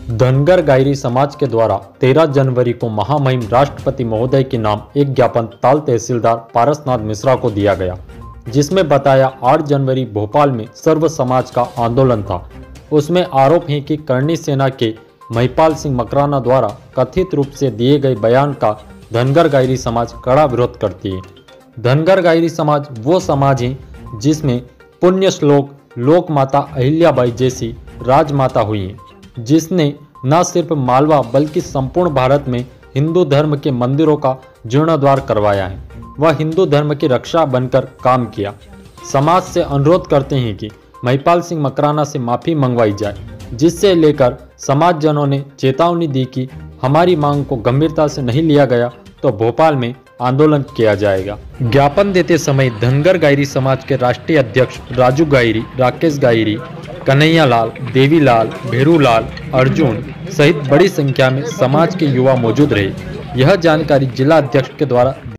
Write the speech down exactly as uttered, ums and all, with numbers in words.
धनगर गायरी समाज के द्वारा तेरह जनवरी को महामहिम राष्ट्रपति महोदय के नाम एक ज्ञापन ताल तहसीलदार पारसनाथ मिश्रा को दिया गया, जिसमें बताया आठ जनवरी भोपाल में सर्व समाज का आंदोलन था। उसमें आरोप है कि करणी सेना के महिपाल सिंह मकराना द्वारा कथित रूप से दिए गए बयान का धनगर गायरी समाज कड़ा विरोध करती है। धनगर गायरी समाज वो समाज है जिसमें पुण्य श्लोक लोक माता अहिल्याबाई जैसी राजमाता हुई है, जिसने न सिर्फ मालवा बल्कि संपूर्ण भारत में हिंदू धर्म के मंदिरों का जीर्णोद्धार करवाया है। वह हिंदू धर्म की रक्षा बनकर काम किया। समाज से अनुरोध करते हैं कि महिपाल सिंह मकराना से माफ़ी मंगवाई जाए, जिससे लेकर समाजजनों ने चेतावनी दी कि हमारी मांग को गंभीरता से नहीं लिया गया तो भोपाल में आंदोलन किया जाएगा। ज्ञापन देते समय धनगर गायरी समाज के राष्ट्रीय अध्यक्ष राजू गायरी, राकेश गायरी, कन्हैया लाल, देवीलाल, भेरूलाल, अर्जुन सहित बड़ी संख्या में समाज के युवा मौजूद रहे। यह जानकारी जिला अध्यक्ष के द्वारा